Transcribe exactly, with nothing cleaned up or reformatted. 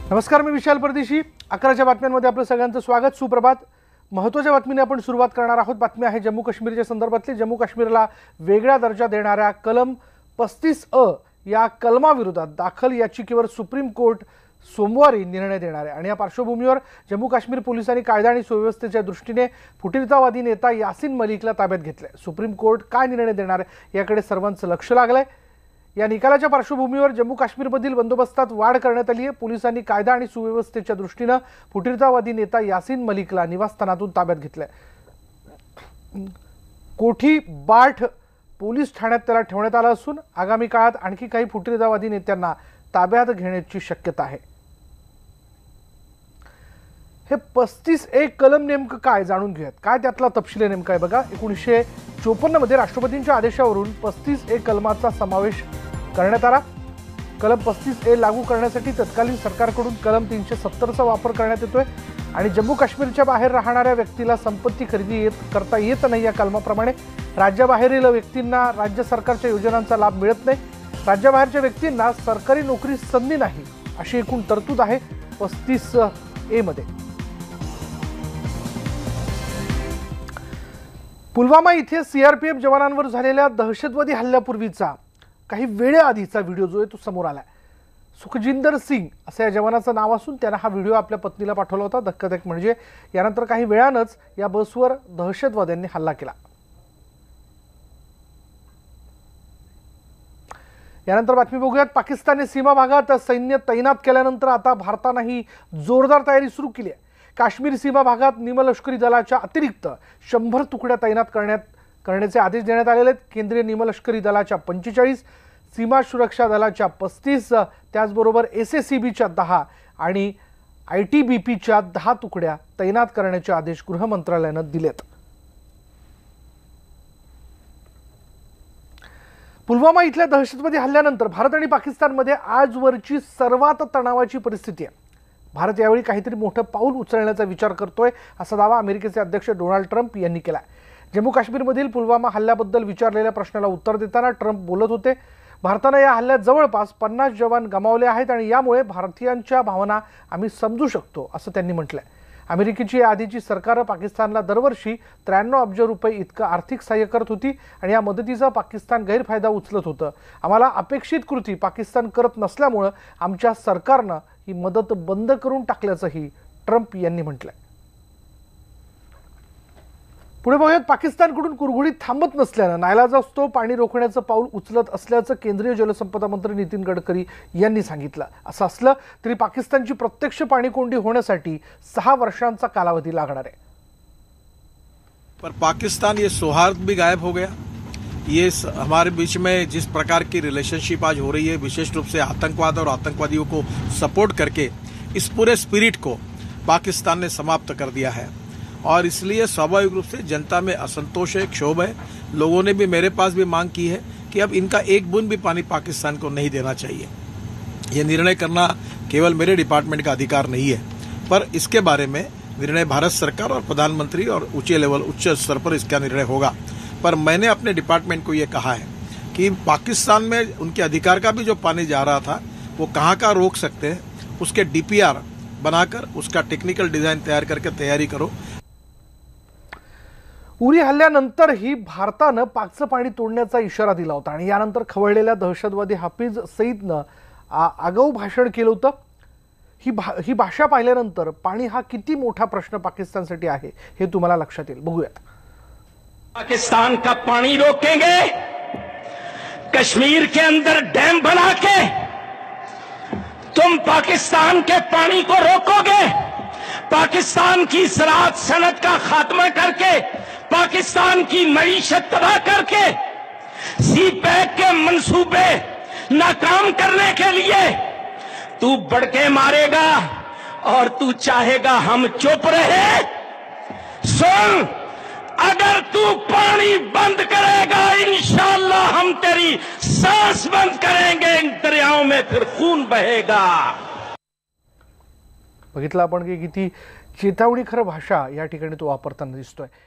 नमस्कार, मी विशाल परदेशी. अकराच्या बातम्यांमध्ये आपलं सगळ्यांचं स्वागत. सुप्रभात. महत्त्वाच्या बातमीने आपण सुरुवात करणार आहोत. बातमी आहे जम्मू काश्मीरच्या संदर्भातली. जम्मू काश्मीरला वेगळा दर्जा देणाऱ्या कलम पस्तीस अ या कलमाविरोधात दाखल याचिकेवर सुप्रीम कोर्ट सोमवारी निर्णय देणार आहे आणि या पार्श्वभूमीवर जम्मू काश्मीर पोलिसांनी कायदा आणि सुव्यवस्थेच्या दृष्टीने फुटीरतावादी नेता यासीन मलिकला ताब्यात घेतले. सुप्रीम कोर्ट काय निर्णय देणार आहे याकडे सर्वांचं लक्ष लागलंय. या निकालाच्या पार्श्वभूमीवर जम्मू काश्मीरमधील बंदोबस्तात वाढ करण्यात आली आहे. पोलिसांनी कायदा आणि सुव्यवस्थेच्या दृष्टीने फुटीरतावादी नेता यासीन मलिकला निवासस्थानातून ताब्यात घेतले. कोठी बाट पोलीस ठाण्यात त्याला ठेवण्यात आलं असून आगामी काळात आणखी काही फुटीरतावादी नेत्यांना ताब्यात घेण्याची शक्यता आहे. हे पस्तीस एक कलम नेमकं काय जाणून घेऊयात. काय त्यातला तपशील नेमका आहे बघा. एकोणीसशे चोपन्न मध्ये राष्ट्रपतींच्या आदेशावरून पस्तीस ए कलमाचा समावेश करण्यात आला. कलम पस्तीस ए लागू करण्यासाठी तत्कालीन सरकारकडून कलम तीनशे सत्तरचा वापर करण्यात येतोय आणि जम्मू काश्मीरच्या बाहेर राहणाऱ्या व्यक्तीला संपत्ती खरेदी येत करता येत नाही. या कलमाप्रमाणे राज्याबाहेरील व्यक्तींना राज्य सरकारच्या योजनांचा लाभ मिळत नाही. राज्याबाहेरच्या व्यक्तींना सरकारी नोकरी संधी नाही अशी एकूण तरतूद आहे पस्तीस ए मध्ये. पुलवामा इथे सीआरपीएफ जवानांवर झालेल्या दहशतवादी हल्ल्यापूर्वीचा काही वेळेआधीचा व्हिडिओ जो आहे तो समोर आलाय. सुखजिंदर सिंग असं या जवानाचं नाव असून त्यानं हा व्हिडिओ आपल्या पत्नीला पाठवला होता. धक्कादायक म्हणजे यानंतर काही वेळानंच या बसवर दहशतवाद्यांनी हल्ला केला. यानंतर बातमी बघूयात. पाकिस्तानने सीमा भागात सैन्य तैनात केल्यानंतर आता भारतानेही जोरदार तयारी सुरू केली आहे. काश्मीर सीमा भागात निमलष्करी दलाच्या अतिरिक्त शंभर तुकड्या तैनात करण्यात करण्याचे आदेश देण्यात आलेले आहेत. केंद्रीय निमलष्करी दलाच्या पंचेचाळीस, सीमा सुरक्षा दलाच्या पस्तीस, त्याचबरोबर एसएससीबीच्या दहा आणि आयटीबीपीच्या दहा तुकड्या तैनात करण्याचे आदेश गृह मंत्रालयानं दिलेत. पुलवामा इथल्या दहशतवादी हल्ल्यानंतर भारत आणि पाकिस्तानमध्ये आजवरची सर्वात तणावाची परिस्थिती आहे. भारत यावेळी काहीतरी मोठं पाऊल उचलण्याचा विचार करतोय असा दावा अमेरिकेचे अध्यक्ष डोनाल्ड ट्रम्प यांनी केला. जम्मू काश्मीरमधील पुलवामा हल्ल्याबद्दल विचारलेल्या प्रश्नाला उत्तर देताना ट्रम्प बोलत होते. भारताने या हल्ल्यात जवळपास पन्नास जवान गमावले आहेत आणि यामुळे भारतीयांच्या भावना आम्ही समजू शकतो असं त्यांनी म्हटलंय. अमेरिकेची आधीची सरकार पाकिस्तानला दरवर्षी त्र्याण्णव अब्ज रुपये इतकं आर्थिक सहाय्य करत होती आणि या मदतीचा पाकिस्तान गैरफायदा उचलत होतं. आम्हाला अपेक्षित कृती पाकिस्तान करत नसल्यामुळे आमच्या सरकारनं ही मदत बंद करून टाकल्याचंही ट्रम्प यांनी म्हटलंय. पुढे बघूयात. पाकिस्तानकडून कुरघोडीत थांबत नसल्यानं नाईलाजास्तव पाणी रोखण्याचं पाऊल उचलत असल्याचं केंद्रीय जलसंपदा मंत्री नितीन गडकरी यांनी सांगितलं. असं असलं तरी पाकिस्तानची प्रत्यक्ष पाणीकोंडी होण्यासाठी सहा वर्षांचा कालावधी लागणार आहे. पर पाकिस्तान ये सौहार्द भी गायब हो गया. ये हमारे बीच में जिस प्रकार की रिलेशनशिप आज हो रही है, विशेष रूप से आतंकवाद और आतंकवादियों को सपोर्ट करके इस पूरे स्पिरिट को पाकिस्तान ने समाप्त कर दिया है और इसलिए स्वाभाविक रूप से जनता में असंतोष है, क्षोभ है. लोगों ने भी मेरे पास भी मांग की है कि अब इनका एक बूंद भी पानी पाकिस्तान को नहीं देना चाहिए. ये निर्णय करना केवल मेरे डिपार्टमेंट का अधिकार नहीं है, पर इसके बारे में निर्णय भारत सरकार और प्रधानमंत्री और ऊंचे लेवल उच्च स्तर पर इसका निर्णय होगा. पर मैंने अपने डिपार्टमेंट को ये कहा है कि पाकिस्तान में उनके अधिकार का भी जो पानी जा रहा था वो कहाँ का रोक सकते हैं, उसके डीपीआर बनाकर उसका टेक्निकल डिजाइन तैयार करके तैयारी करो. उरी हल्ल्यानंतरही भारतानं पाकचं पाणी तोडण्याचा इशारा दिला होता आणि यानंतर खवळलेल्या दहशतवादी हाफिज सईदनं आगाऊ भाषण केलं होतं. ही भा ही भाषा पाहिल्यानंतर पाणी हा किती मोठा प्रश्न पाकिस्तानसाठी आहे हे तुम्हाला लक्षात येईल. बघूयात. पाकिस्तान का पानी रोकेंगे, कश्मीर के अंदर डैम बना के तुम पाकिस्तान के पानी को रोकोगे. पाकिस्तान की ज़राअत सनत का खात्मा करके, पाकिस्तान की मईशत तबाह करके, सी पैक के मंसूबे नाकाम करने के लिए तू बड़के मारेगा और तू चाहेगा हम चुप रहे. सुन, अगर तू पानी बंद करेगा इंशाअल्लाह हम तेरी सांस बंद करेंगे. इन दरियाओं में फिर खून बहेगा. बघितलं आपण की किती चेतावणी खरं भाषा या ठिकाणी तो वापरताना दिसतोय.